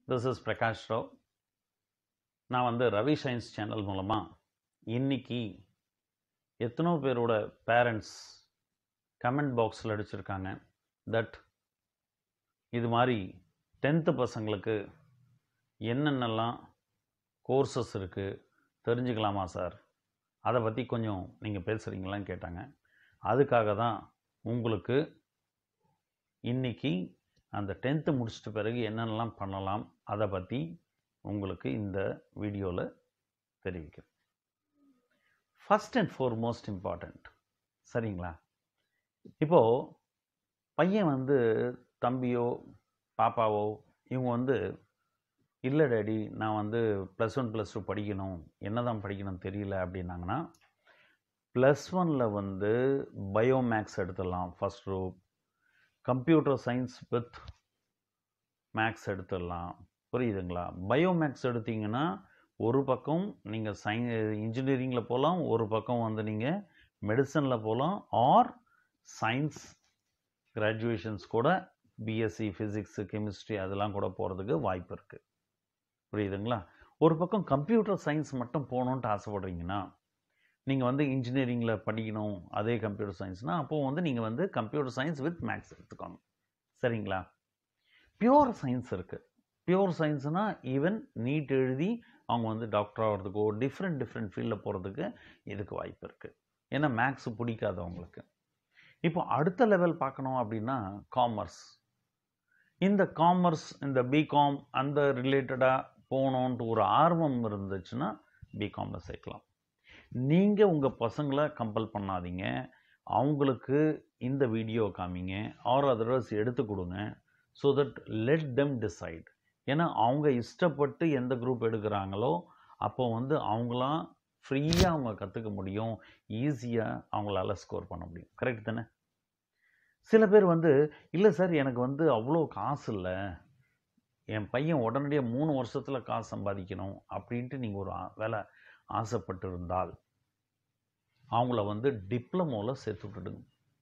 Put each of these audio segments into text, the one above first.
This is Prakash Rao. நான் வந்து Ravi science channel மூலமாக இன்னைக்கு எத்தனோ பேரோட பேரண்ட்ஸ் கமெண்ட் பாக்ஸில் அடிச்சிருக்காங்க தட் இது மாதிரி 10th பசங்களுக்கு என்னென்னலாம் கோர்சஸ் இருக்குது தெரிஞ்சுக்கலாமா சார், அதை பற்றி கொஞ்சம் நீங்கள் பேசுகிறீங்களான்னு கேட்டாங்க. அதுக்காக தான் உங்களுக்கு இன்னைக்கு அந்த 10th முடிச்சிட்ட பிறகு என்னென்னலாம் பண்ணலாம் அதை பற்றி உங்களுக்கு இந்த வீடியோவில் தெரிவிக்கிறேன். ஃபஸ்ட் அண்ட் ஃபார்மோஸ்ட் இம்பார்ட்டண்ட், சரிங்களா? இப்போது பையன் வந்து தம்பியோ பாப்பாவோ இவங்க வந்து இல்லை டேடி நான் வந்து +1 +2 படிக்கணும், என்ன தான் படிக்கணும் தெரியல அப்படின்னாங்கன்னா +1ல் வந்து பயோமேக்ஸ் எடுத்துடலாம் first group, computer science with maths எடுத்துடலாம். புரியுதுங்களா? பயோமேக்ஸ் எடுத்தீங்கன்னா ஒரு பக்கம் நீங்கள் இன்ஜினியரிங்கில் போகலாம், ஒரு பக்கம் வந்து நீங்கள் மெடிசனில் போகலாம், ஆர் சயின்ஸ் கிராஜுவேஷன்ஸ் கூட பிஎஸ்சி ஃபிசிக்ஸு கெமிஸ்ட்ரி அதெல்லாம் கூட போகிறதுக்கு வாய்ப்பு இருக்குது. புரியுதுங்களா? ஒரு பக்கம் கம்ப்யூட்டர் சயின்ஸ் மட்டும் போகணுன்ட்டு ஆசைப்படுறீங்கன்னா நீங்கள் வந்து இன்ஜினியரிங்கில் படிக்கணும் அதே கம்ப்யூட்டர் சயின்ஸ்னால் அப்போது வந்து நீங்கள் வந்து கம்ப்யூட்டர் சயின்ஸ் வித் மேக்ஸ் எடுத்துக்கோங்க. சரிங்களா? பியூர் சயின்ஸ் இருக்குது. பியூர் சயின்ஸ்னால் ஈவன் நீட் எழுதி அவங்க வந்து டாக்டர் ஆகிறதுக்கோ டிஃப்ரெண்ட் ஃபீல்டில் போகிறதுக்கு இதுக்கு வாய்ப்பு இருக்குது. ஏன்னா மேக்ஸ் பிடிக்காதவங்களுக்கு. இப்போ அடுத்த லெவல் பார்க்கணும் அப்படின்னா காமர்ஸ். இந்த காமர்ஸ் இந்த பிகாம் அந்த ரிலேட்டடாக போகணுன்ட்டு ஒரு ஆர்வம் இருந்துச்சுன்னா பிகாமில் சேர்க்கலாம். நீங்கள் உங்கள் பசங்களை கம்பல் பண்ணாதீங்க, அவங்களுக்கு இந்த வீடியோ காமிங்க ஆர் அதர்வைஸ் எடுத்து கொடுங்க. So that let them decide. ஏன்னா அவங்க இஷ்டப்பட்டு எந்த குரூப் எடுக்கிறாங்களோ அப்போ வந்து அவங்களாம் ஃப்ரீயாக அவங்க கற்றுக்க முடியும், ஈஸியாக அவங்களால ஸ்கோர் பண்ண முடியும். கரெக்ட் தானே? சில பேர் வந்து இல்லை சார் எனக்கு வந்து அவ்வளோ காசு இல்லை, என் பையன் உடனடியாக 3 வருஷத்தில் காசு சம்பாதிக்கணும் அப்படின்ட்டு நீங்கள் ஒரு வேலை ஆசைப்பட்டு இருந்தால் அவங்கள வந்து டிப்ளமோவில் சேர்த்து விட்டுடுங்க.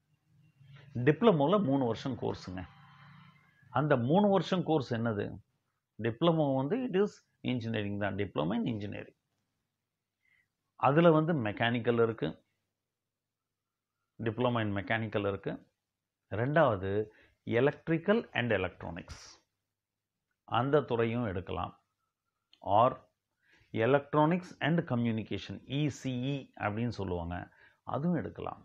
டிப்ளமோவில் 3 வருஷம் கோர்ஸுங்க. அந்த 3 வருஷம் கோர்ஸ் என்னது? டிப்ளமோ வந்து இட் இஸ் இன்ஜினியரிங் தான், டிப்ளமோ இன் இன்ஜினியரிங். அதில் வந்து மெக்கானிக்கல் இருக்குது, டிப்ளமோ இன் மெக்கானிக்கல் இருக்குது. ரெண்டாவது எலக்ட்ரிக்கல் அண்ட் எலக்ட்ரானிக்ஸ் அந்த துறையும் எடுக்கலாம். Or electronics and communication ECE அப்படின்னு சொல்லுவாங்க, அதுவும் எடுக்கலாம்.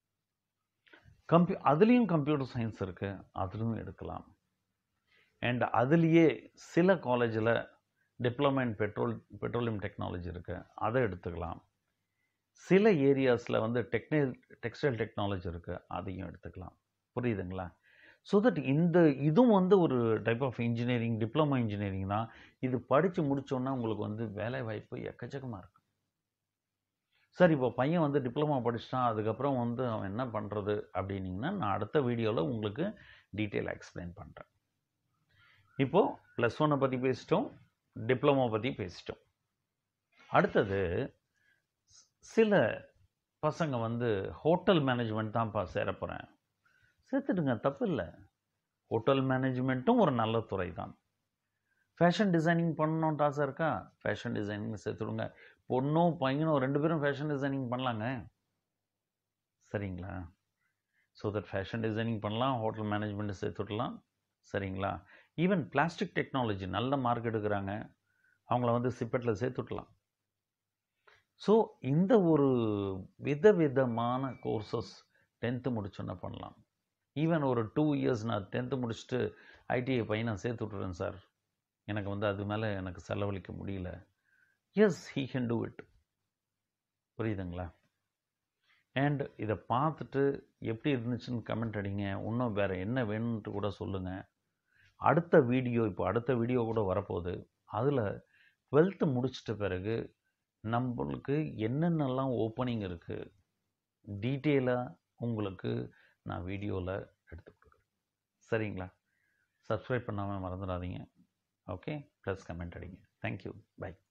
அதுலேயும் கம்ப்யூட்டர் சயின்ஸ் இருக்குது, அதுவும் எடுக்கலாம். அண்ட் அதுலேயே சில காலேஜில் டிப்ளமோ இன் பெட்ரோலியம் டெக்னாலஜி இருக்குது, அதை எடுத்துக்கலாம். சில ஏரியாஸில் வந்து டெக்ஸ்டைல் டெக்னாலஜி இருக்குது, அதையும் எடுத்துக்கலாம். புரியுதுங்களா? ஸோ தட் இதுவும் வந்து ஒரு type of engineering, diploma engineering தான். இது படித்து முடித்தோன்னா உங்களுக்கு வந்து வேலை வாய்ப்பு எக்கச்சக்கமாக இருக்குது. சார் இப்போ பையன் வந்து டிப்ளமோ படிச்சிட்டான், அதுக்கப்புறம் வந்து அவன் என்ன பண்ணுறது அப்படின்னிங்கன்னா நான் அடுத்த வீடியோவில் உங்களுக்கு டீட்டெயிலாக எக்ஸ்பிளைன் பண்ணுறேன். இப்போது +1 பற்றி பேசிட்டோம், டிப்ளமோ பற்றி பேசிட்டோம். அடுத்தது சில பசங்க வந்து ஹோட்டல் மேனேஜ்மெண்ட் தான்ப்பா சேர போகிறேன், சேர்த்துடுங்க, தப்பு இல்லை. ஹோட்டல் மேனேஜ்மெண்ட்டும் ஒரு நல்ல துறை தான். ஃபேஷன் டிசைனிங் பண்ணணுன்ட்டு ஆசை இருக்கா, ஃபேஷன் டிசைனிங் சேர்த்துடுங்க. பொண்ணும் பையனும் 2 பேரும் ஃபேஷன் டிசைனிங் பண்ணலாங்க. சரிங்களா? ஸோ தட் ஃபேஷன் டிசைனிங் பண்ணலாம், ஹோட்டல் மேனேஜ்மெண்ட்டு சேர்த்துடலாம். சரிங்களா? ஈவன் பிளாஸ்டிக் டெக்னாலஜி நல்ல மார்க் எடுக்கிறாங்க, அவங்கள வந்து சிப்பெட்டில் சேர்த்துடலாம். ஸோ இந்த ஒரு விதவிதமான கோர்சஸ் 10th முடிச்சோன்னா பண்ணலாம். ஈவன் ஒரு 2 இயர்ஸ் நான் 10th முடிச்சுட்டு ஐடிஐ பையனை சேர்த்து விட்டுறேன் சார், எனக்கு வந்து அது மேலே எனக்கு செலவழிக்க முடியல. Yes, he can do it. புரியுதுங்களா? அண்ட் இதை பார்த்துட்டு எப்படி இருந்துச்சுன்னு கமெண்ட் அடிங்க. இன்னும் வேறு என்ன வேணும்ன்ட்டு கூட சொல்லுங்கள். அடுத்த வீடியோ கூட வரப்போகுது. அதில் 12th முடிச்சிட்ட பிறகு நம்மளுக்கு என்னென்னலாம் ஓப்பனிங் இருக்குது டீட்டெயிலாக உங்களுக்கு நான் வீடியோவில் எடுத்து கொடுக்குறேன். சரிங்களா? சப்ஸ்கிரைப் பண்ணாமல் மறந்துடாதீங்க. ஓகே, ப்ளஸ் கமெண்ட் அடிங்க. Thank you, by.